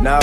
know.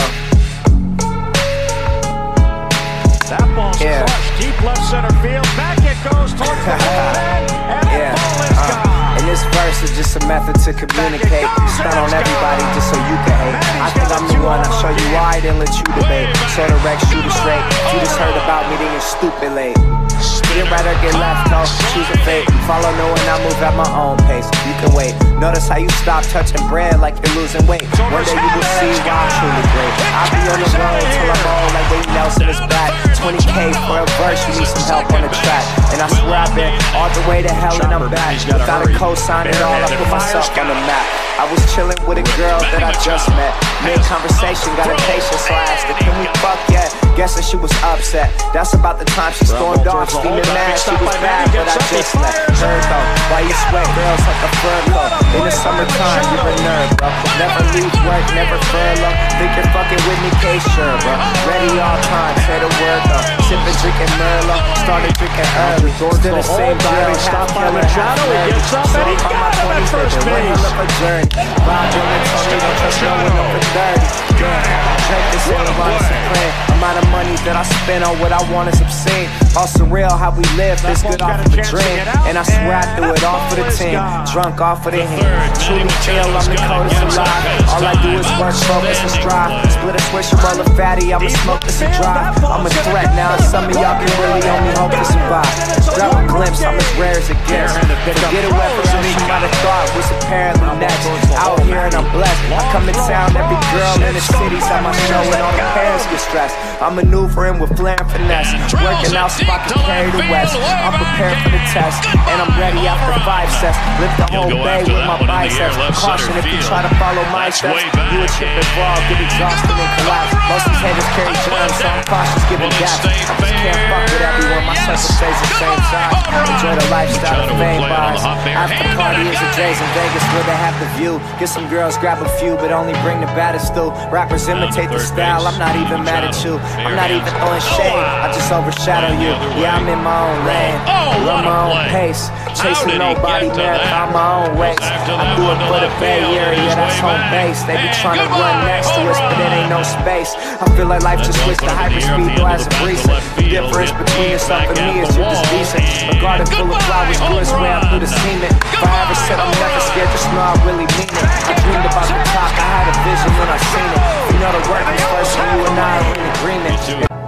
That ball's crushed deep left center field. Back it goes towards the bullpen, and the ball is gone. And this verse is just a method to communicate. Stun on everybody just so you can hate. I think I'm the one, I'll show you why, then let you debate. Sort of wreck, shoot it straight. You just heard about me, then you're stupid late. You'd rather get left, though, choose a fate. Follow no one, I move at my own pace. You can wait. Notice how you stop touching bread like you're losing weight. One day you will see why I'm truly great. I'll be on the road till I'm old like Willie Nelson is back. 20K for a verse, you need some help on the track. And I swear I've been all the way to hell and I'm back. Without a cosign at all, I put myself on the map. I was chilling with a girl that I just met. Mid-conversation, got a patient, so I asked her, can we fuck yet? Guessing she was upset. That's about the time she stormed off, steaming mad. She was bad, but I just let her go. Why you sweat, girls like a fur coat? In the summertime, you're a nerd, bro. Never leave work, never furlough. Think you're fucking with me, K-sure, bro. Ready all time, say the word though. Sipping, drinking Merlot, started drinking early. Still the same drill, half killer, half nerdy. So on my 20s, one hell of a journey. Rob Dylan told me don't trust no one over 30. Drake this ain't about supreme. Amount of money that I spend on what I want is obscene. All surreal how we live, this good off of a dream. And I swear I do it all for the team. Drunk off of the hand. Truly feel I'm the coldest alive. All I do is work, focus, and strive. Split a switch and roll a fatty, I'ma smoke this and drive. I'm a threat now, and some of y'all can really only hope to survive. Grab a glimpse, I'm as rare as it gets. Forget a weapon, you might have thought was apparently next. Out here and I'm blessed. I come in town, every girl in the city's at my show and all the parents get stressed. I'm maneuvering with flair and finesse. Working out spot to carry the west. I'm prepared for the test, and I'm ready after 5 sets. Lift the whole bay with my biceps. Caution if you try to follow my steps. You a chip and fall, get exhausted and collapse. Most of these haters carry germs, so I'm cautious giving gaps. I just can't fuck with everyone, my circle stays the same size. Enjoy the lifestyle of fame bars. After party is a J's in Vegas where they have the view. Get some girls, grab a few, but only bring the baddest through. Rappers imitate the style, I'm not even mad at you. I'm not even throwing shade, I just overshadow you. Yeah, I'm in my own lane, run my own pace. Chasing nobody, marathon my own race. I do it for the Bay Area, that's home base. They be trying to run next to us, but it ain't no space. I feel like life just switched to hyperspeed, though as a recent. The difference between yourself and me is you're just decent. A garden full of flowers, good swam through the cement. If I ever said I'm never scared, just know I really mean it. I dreamed about the top, I had a vision when I seen it. You know the work is first, and you and I are in agreement.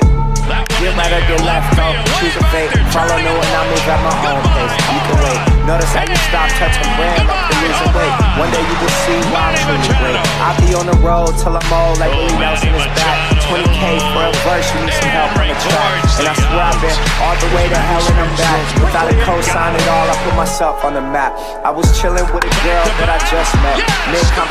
You'd rather get left, though, choose a fate. Follow no one, I move at my own pace. You can wait. Notice how you stop touching bread like you're losing weight. One day you will see why I'm truly great. I'll be on the road till I'm old like Willie Nelson is back. 20K for a verse, you need some help on the track. And I swear I've been all the way to hell and I'm back. Without a cosign at all, I put myself on the map. I was chilling with a girl that I just met.